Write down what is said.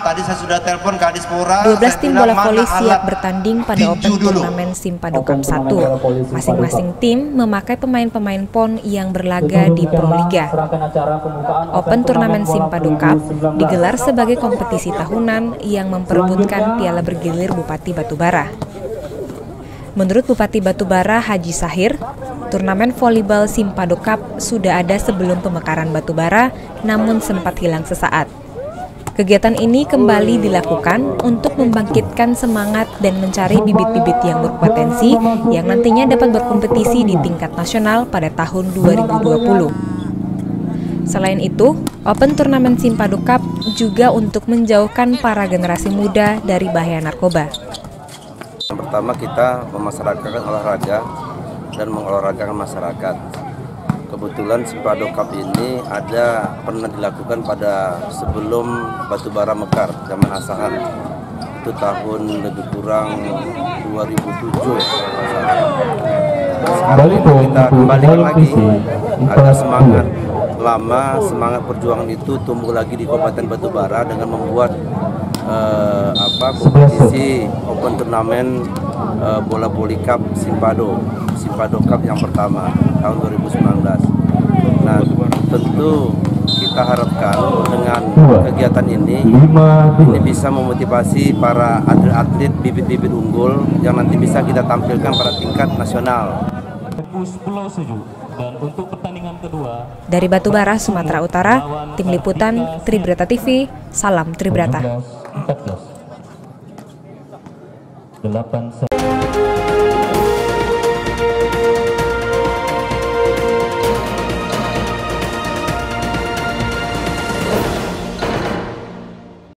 tadi saya sudah telepon ke Adispora. 12 tim bola voli siap bertanding pada Open Turnamen Simpado Cup 1. Masing-masing tim memakai pemain-pemain PON yang berlaga di Proliga. Open Turnamen Simpado Cup digelar sebagai kompetisi tahunan yang memperebutkan piala bergilir Bupati Batubara. Menurut Bupati Batubara Haji Sahir, turnamen volleyball Simpado Cup sudah ada sebelum pemekaran Batubara, namun sempat hilang sesaat. Kegiatan ini kembali dilakukan untuk membangkitkan semangat dan mencari bibit-bibit yang berpotensi yang nantinya dapat berkompetisi di tingkat nasional pada tahun 2020. Selain itu, Open Turnamen Simpado Cup juga untuk menjauhkan para generasi muda dari bahaya narkoba. Yang pertama, kita memasyarakatkan olahraga dan mengolahragakan masyarakat. Kebetulan Simpado Cup ini pernah dilakukan pada sebelum Batubara mekar, zaman Asahan. Itu tahun lebih kurang 2007. Sekarang kita kembalikan lagi agar semangat lama, semangat perjuangan itu tumbuh lagi di Kabupaten Batubara dengan membuat kompetisi Open Turnamen bola voli Cup Simpado Cup yang pertama tahun 2019. Nah, tentu kita harapkan dengan kegiatan ini bisa memotivasi para atlet-atlet bibit-bibit unggul yang nanti bisa kita tampilkan pada tingkat nasional. Dari Batubara, Sumatera Utara, Tim Liputan Tribrata TV, salam Tribrata.